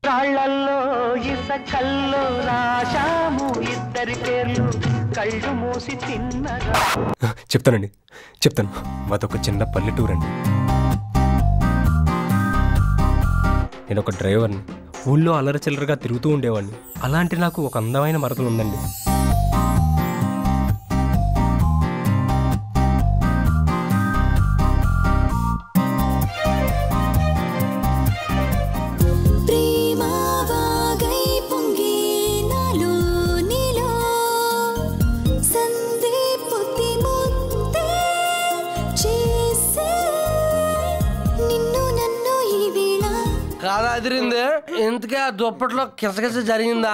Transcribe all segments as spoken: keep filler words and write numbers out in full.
రాళ్ళల్లో ఇసకల్లో రాశాము ఇద్దరి పేర్లు కళ్ళు మూసి తిన్నగా. చెప్తానండి చెప్తాను. మాదొక చిన్న పల్లెటూరు అండి. నేను ఒక డ్రైవర్ని. ఊళ్ళో అల్లర చిల్లరగా తిరుగుతూ ఉండేవాడిని. అలాంటి నాకు ఒక అందమైన మరదలు ఉందండి. కాదా అదిరింది? ఇంతకే ఆ దుప్పట్లో కిసకిస జరిగిందా?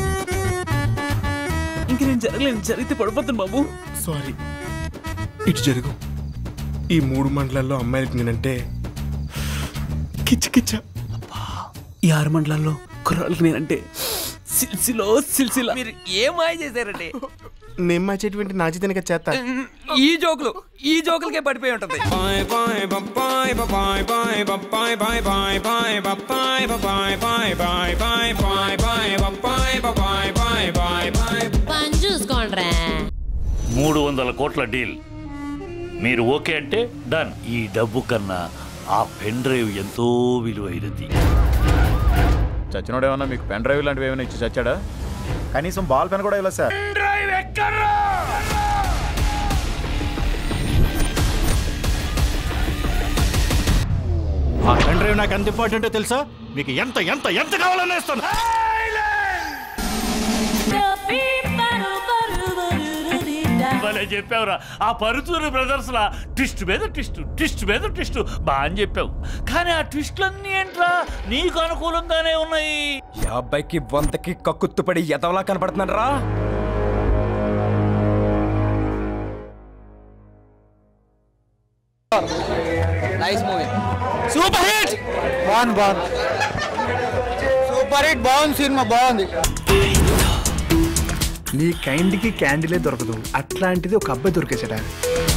ఇంక నేను జరగలేదు. జరిగితే పడిపోతాను బాబు. సారీ. ఇటు జరుగు. ఈ మూడు మండలాల్లో అమ్మాయిలకి నేనంటే కిచ్చ కిచ్చ. ఈ ఆరు మండలాల్లో కుర్రాళ్ళకి నేనంటే సిల్సిలో సిల్సిలా. మీరు ఏం మాయ చేశారండి? నేను మార్చేటువంటి నా చేతనిక చేస్తా. ఈ జోకులు ఈ జోకులకే పడిపోయి ఉంటుంది. పని చూసుకోండి. మూడు వందల కోట్ల డీల్ మీరు ఓకే అంటే డన్. ఈ డబ్బు కన్నా ఆ పెన్ డ్రైవ్ ఎంతో విలువైనది. చచ్చినోడు ఏమన్నా మీకు పెన్ డ్రైవ్ లాంటివి ఏమైనా ఇచ్చి చచ్చాడా? కనీసం బాల్ పెన్ కూడా ఇవ్వలేదు సార్. ఆ పెన్ డ్రైవ్ నాకు ఎంత ఇంపార్టెంటో తెలుసా? మీకు ఎంత ఎంత ఎంత కావాలని ఇస్తాను. చెప్పావురా ఆ పరుచూరు బ్రదర్స్ లా ట్విస్ట్ మీద ట్విస్ట్ ట్విస్ట్ మీద ట్విస్ట్ బాగా అని చెప్పావు. కానీ ఆ ట్విస్టులన్నీ ఏంట్రా నీకు అనుకూలంగానే ఉన్నాయి. యాభైకి వందకి కక్కుత్తుపడి ఎదవలా కనపడుతున్నాను రా. Nice movie. Super hit. బాగుంది బాగుంది. Super hit. బాగుంది సినిమా. బాగుంది. నీ కైండ్కి క్యాండిలే దొరకదు. అట్లాంటిది ఒక అబ్బాయి దొరికేసాడా?